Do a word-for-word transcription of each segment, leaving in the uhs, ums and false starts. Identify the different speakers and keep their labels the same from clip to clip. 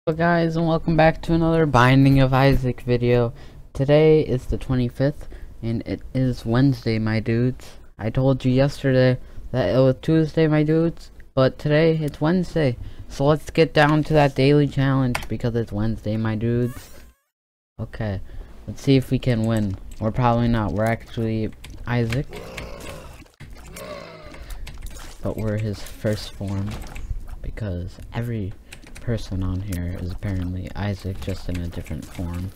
Speaker 1: Hello guys, and welcome back to another Binding of Isaac video. Today is the twenty-fifth and it is Wednesday, my dudes. I told you yesterday that it was Tuesday, my dudes, but today it's Wednesday. So let's get down to that daily challenge because it's Wednesday, my dudes. Okay, let's see if we can win. We're probably not. We're actually Isaac, but we're his first form because every person on here is apparently Isaac, just in a different form.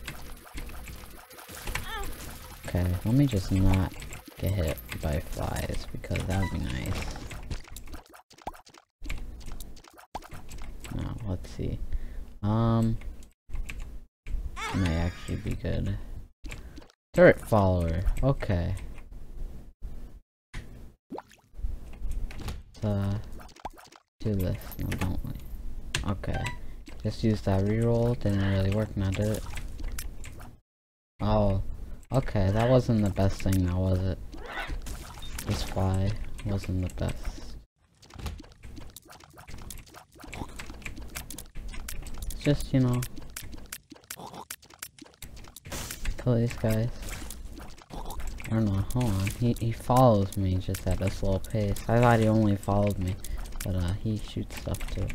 Speaker 1: Okay, let me just not get hit by flies because that would be nice. Now, let's see. Um, may actually be good. Turret follower. Okay. Let's uh do this. No, don't we? Okay, just use that reroll. Didn't really work now, did it? Oh, okay, that wasn't the best thing now, was it? This fly wasn't the best. It's just, you know, kill these guys. I don't know, hold on, he, he follows me just at a slow pace. I thought he only followed me, but uh, he shoots stuff too.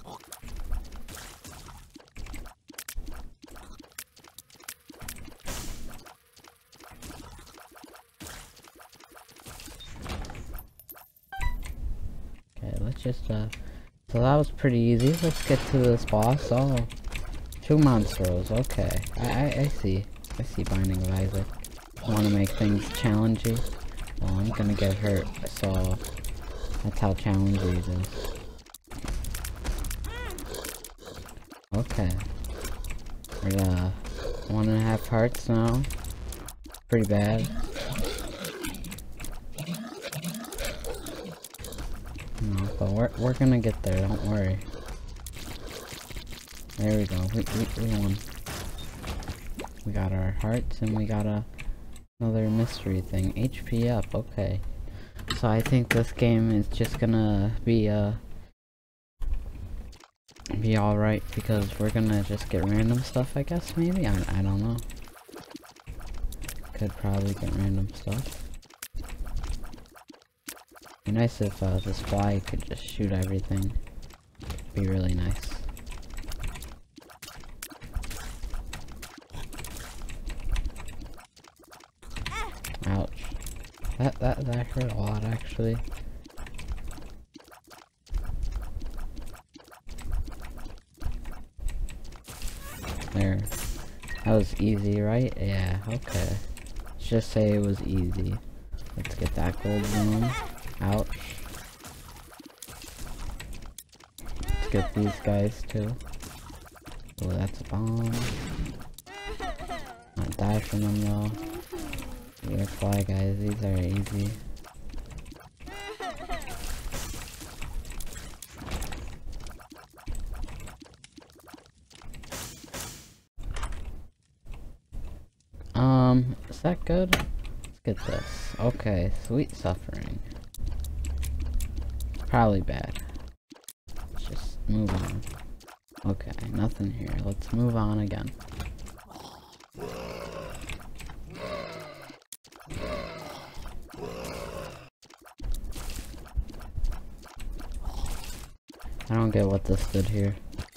Speaker 1: Okay, let's just, uh, so that was pretty easy. Let's get to this boss. Oh, two monsters, okay. I, I, I see. I see Binding of Isaac. I want to make things challenging. Well, I'm gonna get hurt, so that's how challenging it is. Okay. We're at, uh, one and a half hearts now. Pretty bad. No, but we're, we're gonna get there, don't worry. There we go, we, we, we won. We got our hearts and we got a, another mystery thing. H P up, okay. So I think this game is just gonna be, uh, be alright because we're gonna just get random stuff, I guess, maybe? I, I don't know. Could probably get random stuff. Be nice if uh, this fly could just shoot everything. Be really nice. Ouch. That that that hurt a lot, actually. There. That was easy, right? Yeah. Okay. Let's just say it was easy. Let's get that gold bloom. Ouch. Let's get these guys too. Oh, that's a bomb. Not die from them though. You're fly guys, these are easy. Um, is that good? Let's get this. Okay, sweet suffering. Probably bad. Let's just move on. Okay, nothing here. Let's move on again. I don't get what this did here.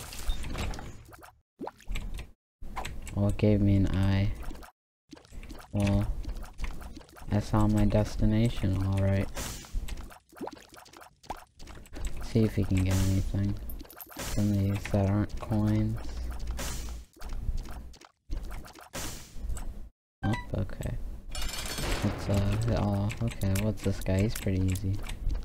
Speaker 1: Well, it gave me an eye. Well, I saw my destination, alright. See if we can get anything from these that aren't coins. Oh, okay. Let's, uh, oh, okay, what's this guy? He's pretty easy.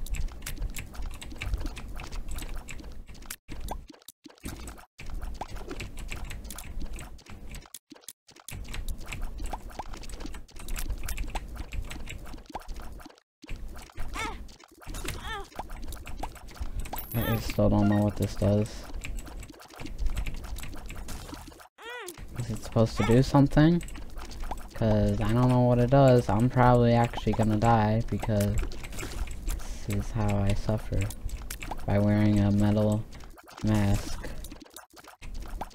Speaker 1: I still don't know what this does. Is it supposed to do something? Because I don't know what it does. I'm probably actually gonna die because this is how I suffer. By wearing a metal mask.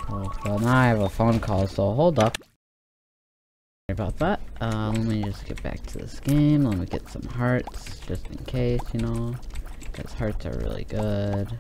Speaker 1: Oh, well, now I have a phone call, so hold up. Sorry about that. Uh, let me just get back to this game. Let me get some hearts, just in case, you know. Because hearts are really good.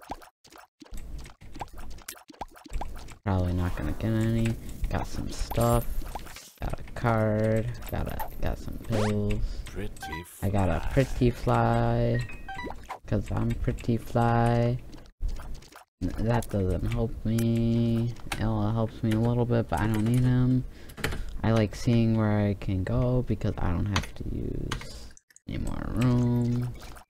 Speaker 1: Probably not gonna get any. Got some stuff. Got a card. Got a got some pills.
Speaker 2: Pretty
Speaker 1: I got a pretty fly. Cause I'm pretty fly. That doesn't help me. Ella helps me a little bit, but I don't need him. I like seeing where I can go because I don't have to use any more room.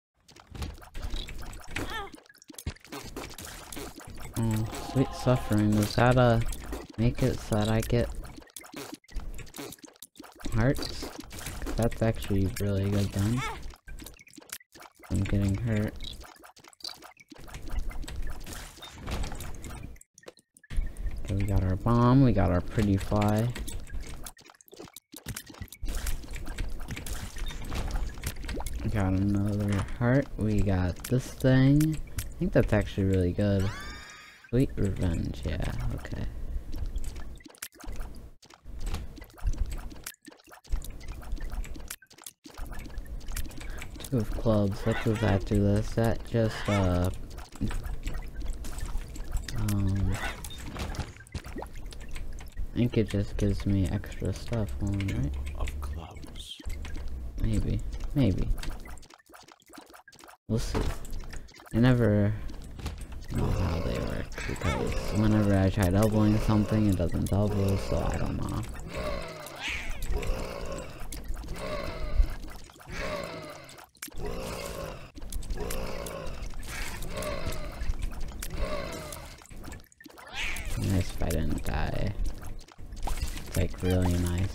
Speaker 1: Oh, sweet suffering. Was that a make it so that I get hearts? That's actually really good done. I'm getting hurt. Okay, we got our bomb, we got our pretty fly. We got another heart, we got this thing. I think that's actually really good. Sweet revenge, yeah, okay. Two of clubs, what does that do? Does that just, uh... Um... I think it just gives me extra stuff on, right?
Speaker 2: Of clubs.
Speaker 1: Maybe. Maybe. We'll see. I never know how they work, because whenever I tried elbowing something, it doesn't elbow, so I don't know. Nice if I didn't die. It's like really nice.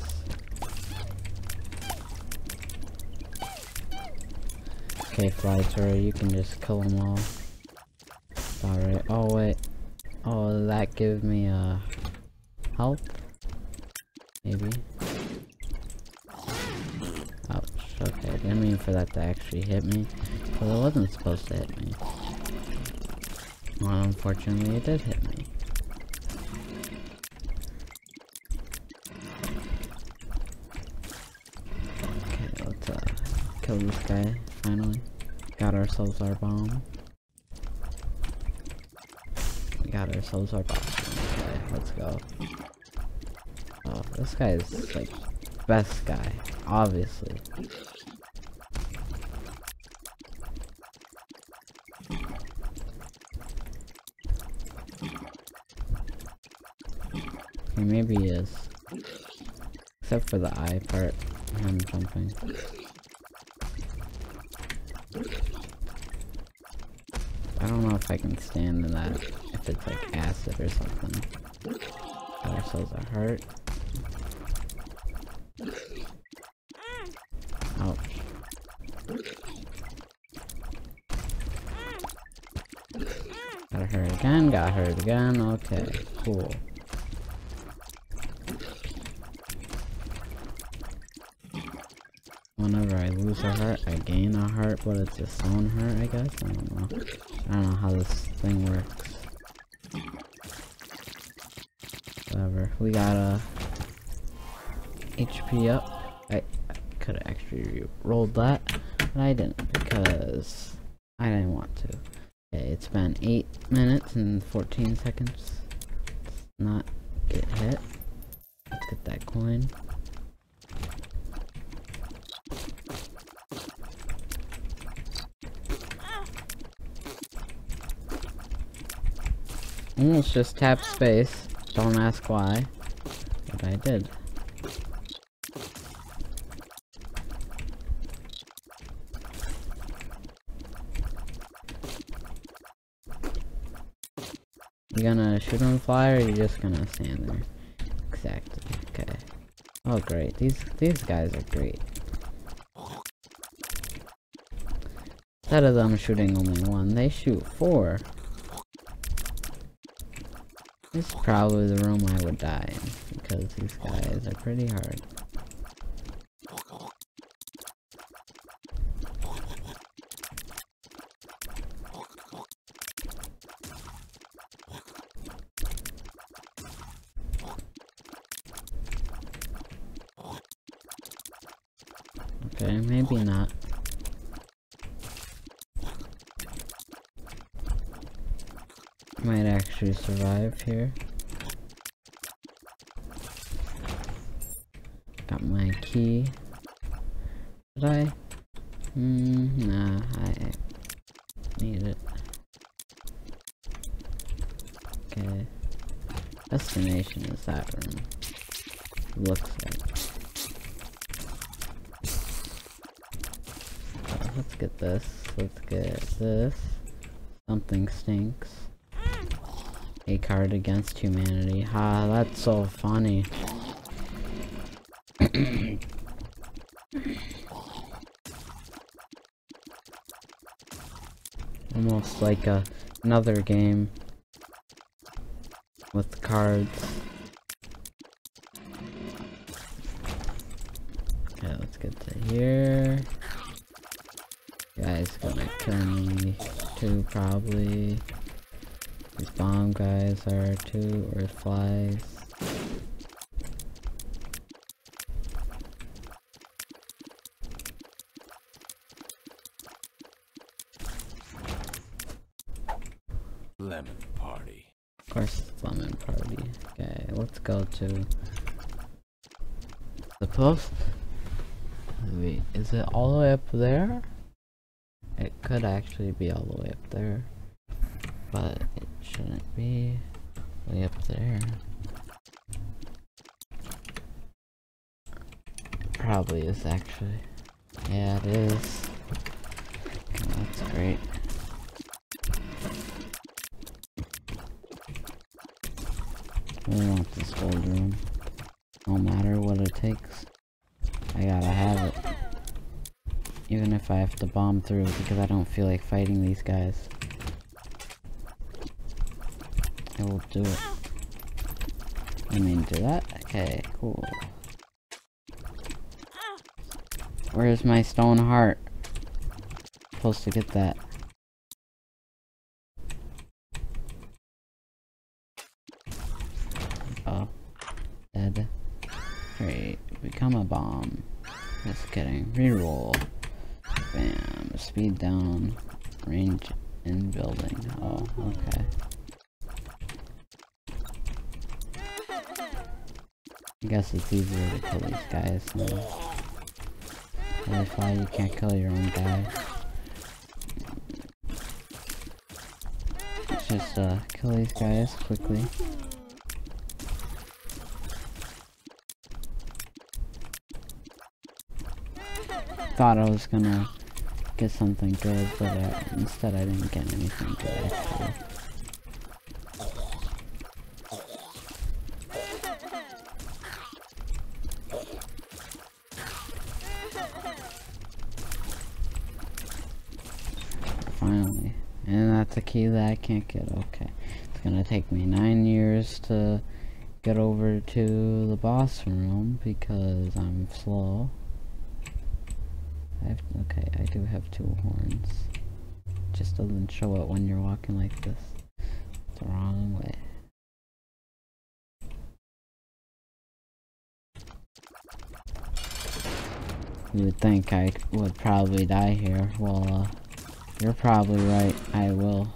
Speaker 1: Okay, Fly Turret, you can just kill them all. Alright, oh wait. Oh, that give me a uh, health? Maybe. Ouch, okay, I didn't mean for that to actually hit me. But it wasn't supposed to hit me. Well, unfortunately, it did hit me. Okay, let's uh, kill this guy, finally. Got ourselves our bomb. We got ourselves our bomb. Okay, let's go. Oh, this guy is, like, best guy, obviously. Okay, maybe he is. Except for the eye part, him jumping. I don't know if I can stand in that, if it's like acid or something. Got ourselves a heart. Ouch. Got hurt again, got hurt again, okay, cool. Whenever I lose a heart, I gain a heart, but it's its own heart, I guess? I don't know. I don't know how this thing works. Whatever. We got a H P up. I, I could have actually rolled that, but I didn't because I didn't want to. Okay, it's been eight minutes and fourteen seconds. Let's not get hit. Let's get that coin. Almost just tap space. Don't ask why. But I did. You gonna shoot him fly or are you just gonna stand there? Exactly. Okay. Oh great. These these guys are great. Instead of them shooting only one, they shoot four. This is probably the room I would die in, because these guys are pretty hard. Okay, maybe not. Might actually survive here. Got my key. Did I? Mm, nah, I need it. Okay. Destination is that room. Looks like. Uh, let's get this. Let's get this. Something stinks. A card against humanity. Ha, that's so funny. Almost like a, another game with cards. Okay, let's get to here. Guy's gonna kill me too, probably. These bomb guys are too, or flies.
Speaker 2: Lemon party.
Speaker 1: Of course it's lemon party. Okay, let's go to the post. Wait, is it all the way up there? It could actually be all the way up there, but it shouldn't be way up there. Probably is actually. Yeah, it is. Oh, that's great. I really want this gold room. No matter what it takes, I gotta have it. Even if I have to bomb through because I don't feel like fighting these guys. I will do it. I mean, do that? Okay, cool. Where's my stone heart? Supposed to get that. Oh. Dead. Great. Become a bomb. Just kidding. Reroll. Bam. Speed down. Range in building. Oh, okay. I guess it's easier to kill these guys now. That's why you can't kill your own guy. Let's just uh, kill these guys quickly. Thought I was gonna get something good, but uh, instead I didn't get anything good actually. Finally. And that's a key that I can't get. Okay. It's gonna take me nine years to get over to the boss room because I'm slow. I have, okay, I do have two horns. Just doesn't show it when you're walking like this. It's the wrong way. You would think I would probably die here. Well, uh, you're probably right. I will.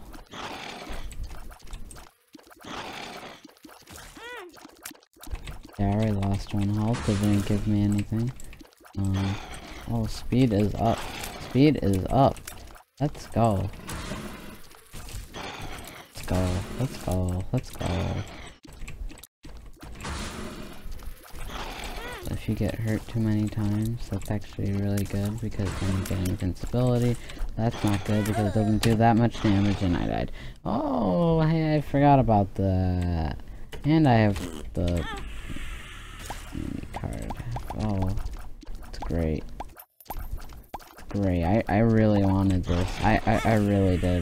Speaker 1: Yeah, I already lost one health. It didn't give me anything. Um... Oh, speed is up. Speed is up. Let's go. Let's go. Let's go. Let's go. If you get hurt too many times, that's actually really good because then you get invincibility. That's not good because it doesn't do that much damage and I died. Oh, hey, I forgot about that. And I have the mini card. Oh, it's great. Great, I, I really wanted this. I, I, I really did.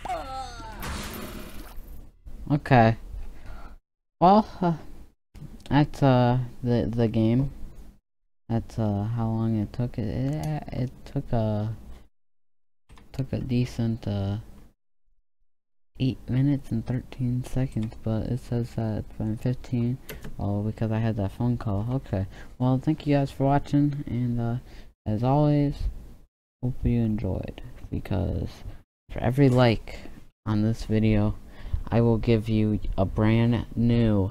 Speaker 1: Okay. Well, uh, that's, uh, the, the game. That's, uh, how long it took. It, it, it took a, took a decent, uh, eight minutes and thirteen seconds, but it says that it's been fifteen. Oh, because I had that phone call. Okay. Well, thank you guys for watching, and, uh, as always, hope you enjoyed, because for every like on this video, I will give you a brand new,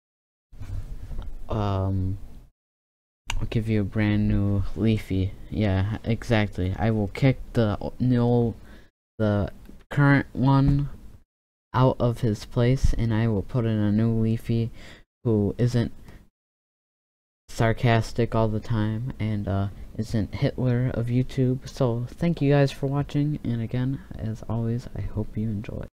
Speaker 1: um, I'll give you a brand new Leafy. Yeah, exactly. I will kick the new, the current one out of his place, and I will put in a new Leafy who isn't sarcastic all the time and uh, isn't Hitler of YouTube. So thank you guys for watching, and again, as always, I hope you enjoy.